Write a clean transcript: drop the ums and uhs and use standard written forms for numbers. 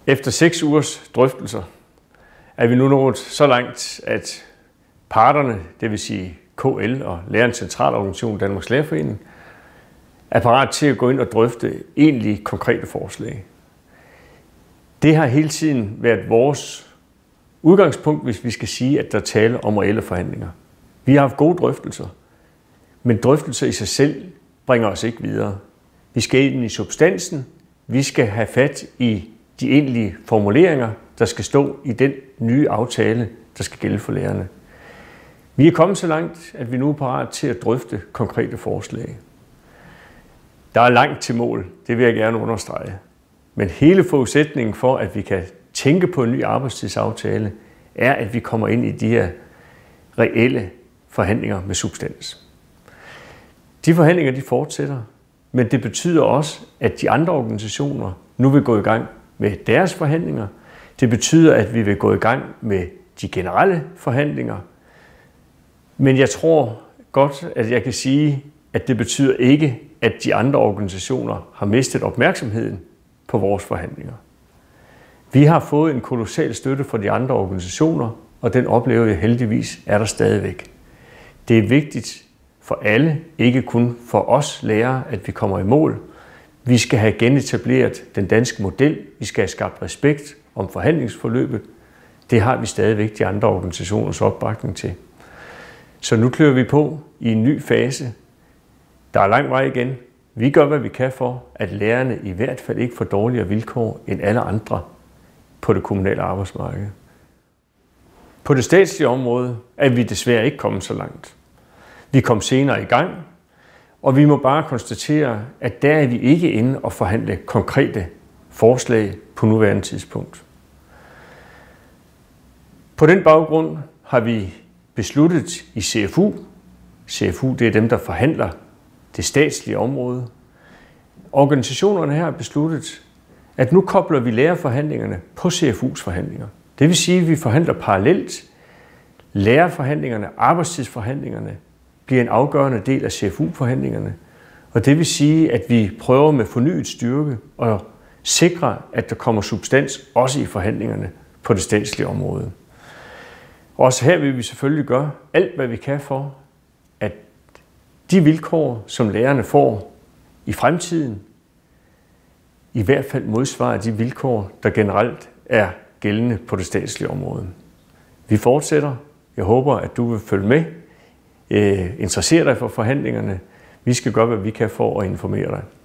Efter 6 ugers drøftelser er vi nu nået så langt, at parterne, det vil sige KL og Lærernes Centralorganisation Danmarks Lærerforening, er parat til at gå ind og drøfte egentlige konkrete forslag. Det har hele tiden været vores udgangspunkt, hvis vi skal sige, at der er tale om reelle forhandlinger. Vi har haft gode drøftelser, men drøftelser i sig selv bringer os ikke videre. Vi skal ind i substansen, vi skal have fat i de egentlige formuleringer, der skal stå i den nye aftale, der skal gælde for lærerne. Vi er kommet så langt, at vi nu er parat til at drøfte konkrete forslag. Der er langt til mål, det vil jeg gerne understrege. Men hele forudsætningen for, at vi kan tænke på en ny arbejdstidsaftale, er, at vi kommer ind i de her reelle forhandlinger med substans. De forhandlinger de fortsætter, men det betyder også, at de andre organisationer nu vil gå i gang med deres forhandlinger. Det betyder, at vi vil gå i gang med de generelle forhandlinger. Men jeg tror godt, at jeg kan sige, at det betyder ikke, at de andre organisationer har mistet opmærksomheden på vores forhandlinger. Vi har fået en kolossal støtte fra de andre organisationer, og den oplever jeg heldigvis er der stadigvæk. Det er vigtigt for alle, ikke kun for os lærere, at vi kommer i mål. Vi skal have genetableret den danske model. Vi skal have skabt respekt om forhandlingsforløbet. Det har vi stadigvæk de andre organisationers opbakning til. Så nu klør vi på i en ny fase. Der er lang vej igen. Vi gør, hvad vi kan for, at lærerne i hvert fald ikke får dårligere vilkår end alle andre på det kommunale arbejdsmarked. På det statslige område er vi desværre ikke kommet så langt. Vi kom senere i gang, og vi må bare konstatere, at der er vi ikke inde og forhandle konkrete forslag på nuværende tidspunkt. På den baggrund har vi besluttet i CFU. CFU det er dem, der forhandler det statslige område. Organisationerne her har besluttet, at nu kobler vi lærerforhandlingerne på CFU's forhandlinger. Det vil sige, at vi forhandler parallelt. Lærerforhandlingerne, arbejdstidsforhandlingerne bliver en afgørende del af CFU-forhandlingerne. Og det vil sige, at vi prøver med fornyet styrke at sikre, at der kommer substans også i forhandlingerne på det statslige område. Også her vil vi selvfølgelig gøre alt, hvad vi kan for, at de vilkår, som lærerne får i fremtiden, i hvert fald modsvarer de vilkår, der generelt er gældende på det statslige område. Vi fortsætter. Jeg håber, at du vil følge med. Interessere dig for forhandlingerne. Vi skal gøre, hvad vi kan for at informere dig.